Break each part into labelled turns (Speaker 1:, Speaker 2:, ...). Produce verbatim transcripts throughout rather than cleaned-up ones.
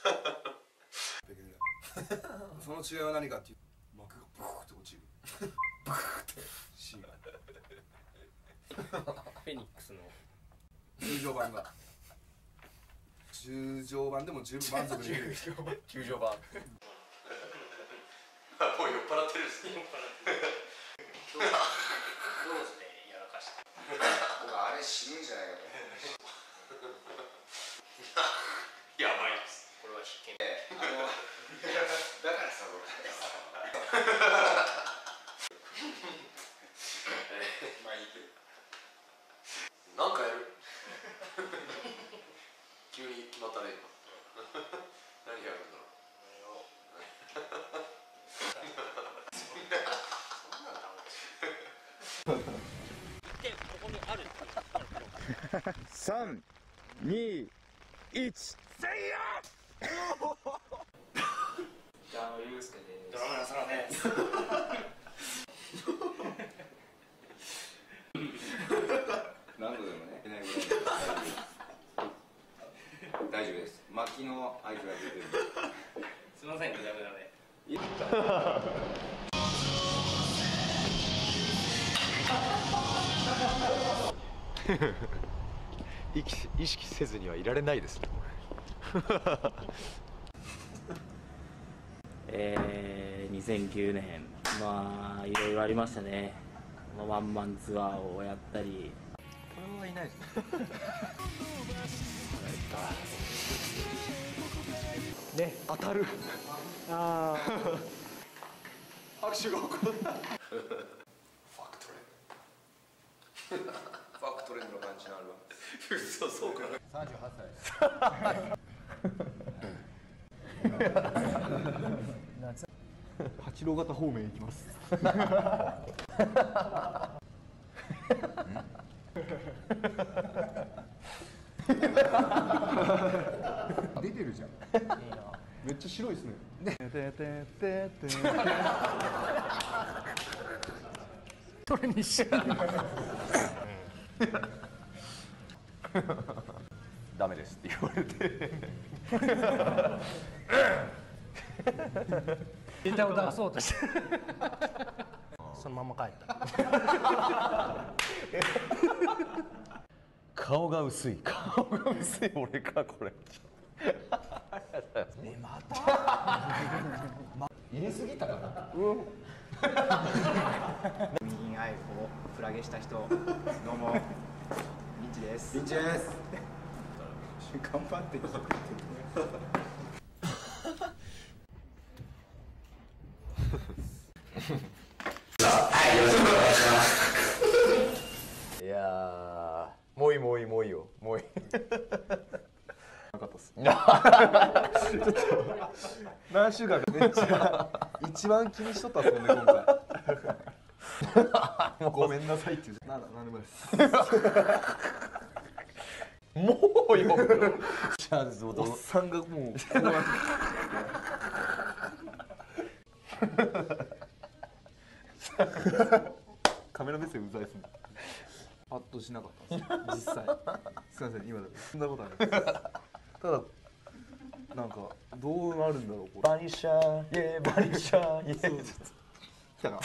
Speaker 1: その違いは何かっていうと膜がブーって落ちるブーってシーンが
Speaker 2: フェニックスの
Speaker 1: 通常版が通常版でも十分満足できる
Speaker 2: 球場版
Speaker 3: もう酔っ払ってるし
Speaker 2: 酔っ払ってるどうどうしてやらかして
Speaker 1: 僕あれ死ぬんじゃないかと
Speaker 3: やばいです。
Speaker 2: これは必見
Speaker 1: あのだからさ僕まあいいけど
Speaker 3: なんかやる急に決まったね今何やるんだろう
Speaker 2: でここにある
Speaker 4: さん、に、いち、せいや
Speaker 2: じゃあゆうすけです
Speaker 1: ドラマの空です何度でもねいないぐらい大丈夫です薪の合図が出てる
Speaker 2: すみませんグダグダで
Speaker 5: 意識、意識せずにはいられないですね
Speaker 2: えー、にせんきゅうねんまあいろいろありましたねワンマンツアーをやったり
Speaker 5: これはいないですねね、当たるああ拍手が起こる
Speaker 1: ファクトレンドファクトレンドの感じのあるわ
Speaker 3: 嘘そうか
Speaker 4: さんじゅうはっさいです八郎型方面行きます出てるじゃんめっちゃ白いですねそれにしよう
Speaker 5: ダメですって言われて
Speaker 6: ネタを出そうとしてそのまま帰った
Speaker 5: 顔が薄い顔が薄い俺かこれ
Speaker 4: えまた入れすぎたかな
Speaker 7: 民愛をフラゲした人どうもリンチです
Speaker 1: リンチです
Speaker 7: 頑張ってきてくれて
Speaker 5: いやーもういいもういいもういいよもういいなかったっすちょっと何週間かめっちゃ一番気にしとったっすもんね今回ごめんなさいって言うな何でもですもうよじゃあおっさんがもうこうなってカメラ目線うざいっすね
Speaker 4: パッとしなかったんです実際すいません今だけそんなことないですただなんかどうなるんだろうこれ
Speaker 5: バニシャーイェーバニシャーイェー
Speaker 4: 来たか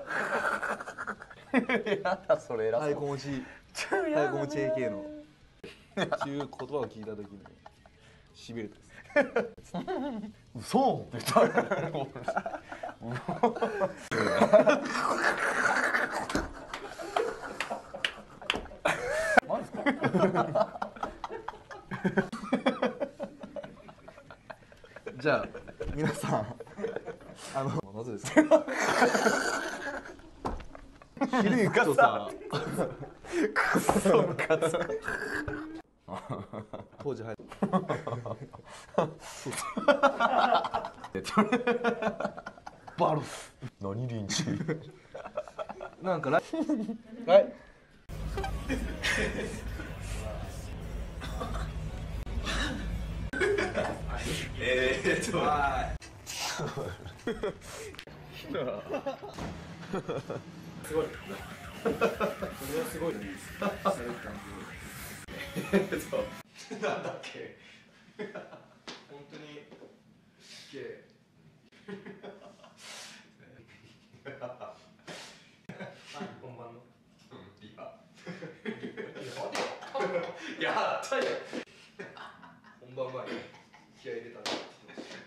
Speaker 5: やだそれ偉そう
Speaker 4: 太鼓持ち太鼓持ち エーケー のっていう言葉を聞いた時にしびれたです
Speaker 5: 嘘って言った
Speaker 4: マジですかじゃあ皆さんあのなぜですか昼行くとさ
Speaker 5: クソムカつく
Speaker 4: 当時入るバロス
Speaker 5: 何リンチ
Speaker 4: なんかライはい
Speaker 3: えーっと
Speaker 7: すごいそれはすごいです
Speaker 3: なんだっけ
Speaker 7: 本当に
Speaker 1: やったよ本番前に気合い入れたなって言ってました